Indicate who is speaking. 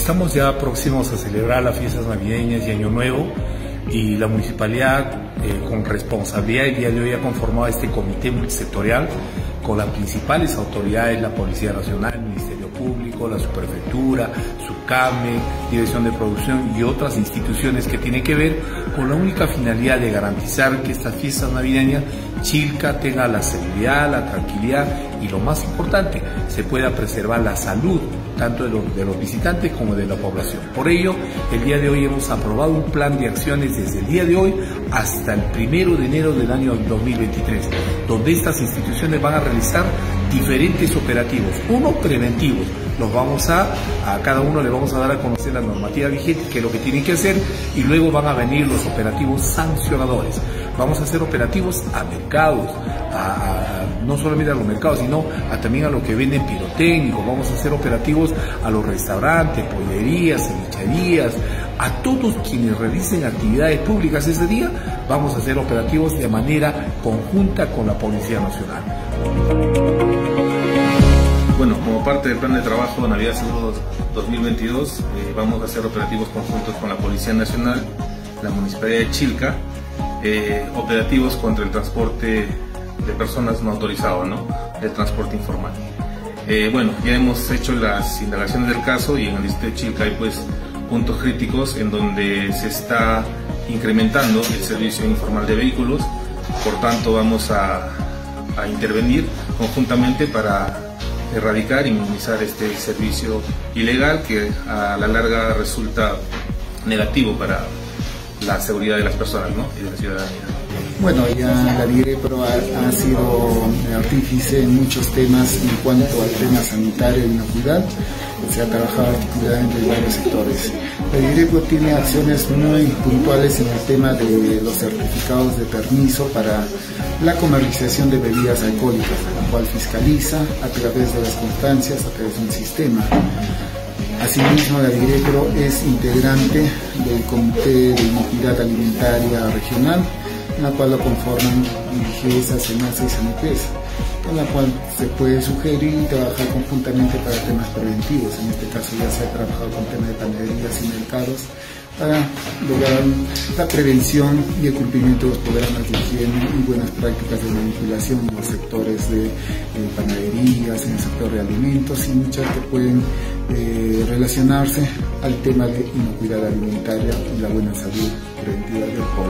Speaker 1: Estamos ya próximos a celebrar las fiestas navideñas y Año Nuevo, y la municipalidad con responsabilidad el día de hoy ha conformado este comité multisectorial con las principales autoridades, la Policía Nacional, el Ministerio Público, la Subprefectura, Subcame, Dirección de Producción y otras instituciones que tienen que ver con la única finalidad de garantizar que estas fiestas navideñas Chilca tenga la seguridad, la tranquilidad y, lo más importante, se pueda preservar la salud tanto de los visitantes como de la población. Por ello, el día de hoy hemos aprobado un plan de acciones desde el día de hoy hasta el 1 de enero del año 2023, donde estas instituciones van a realizar diferentes operativos, uno preventivos. A cada uno le vamos a dar a conocer la normativa vigente, que es lo que tienen que hacer, y luego van a venir los operativos sancionadores. Vamos a hacer operativos a mercados, no solamente a los mercados, sino también a los que venden pirotécnicos. Vamos a hacer operativos a los restaurantes, pollerías, cevicherías, a todos quienes realicen actividades públicas ese día. Vamos a hacer operativos de manera conjunta con la Policía Nacional.
Speaker 2: Bueno, como parte del plan de trabajo de Navidad Seguro 2022, vamos a hacer operativos conjuntos con la Policía Nacional, la Municipalidad de Chilca, operativos contra el transporte de personas no autorizadas, el transporte informal. Bueno, ya hemos hecho las indagaciones del caso, y en el distrito de Chilca hay puntos críticos en donde se está incrementando el servicio informal de vehículos. Por tanto, vamos a intervenir conjuntamente para erradicar y minimizar este servicio ilegal que a la larga resulta negativo para la seguridad de las personas, y de la ciudadanía.
Speaker 3: Bueno, ya la DIREPRO ha sido artífice en muchos temas en cuanto al tema sanitario y inocuidad. Se ha trabajado articuladamente en varios sectores. La DIREPRO tiene acciones muy puntuales en el tema de los certificados de permiso para la comercialización de bebidas alcohólicas, la cual fiscaliza a través de las constancias, a través de un sistema. Asimismo, la DIREPRO es integrante del Comité de Inocuidad Alimentaria Regional, en la cual lo conforman IGESA, SENASA y SANIPESA, con la cual se puede sugerir y trabajar conjuntamente para temas preventivos. En este caso ya se ha trabajado con temas de panaderías y mercados para lograr la prevención y el cumplimiento de los programas de higiene y buenas prácticas de manipulación en los sectores de panaderías, en el sector de alimentos y muchas que pueden relacionarse al tema de inocuidad alimentaria y la buena salud preventiva del pueblo.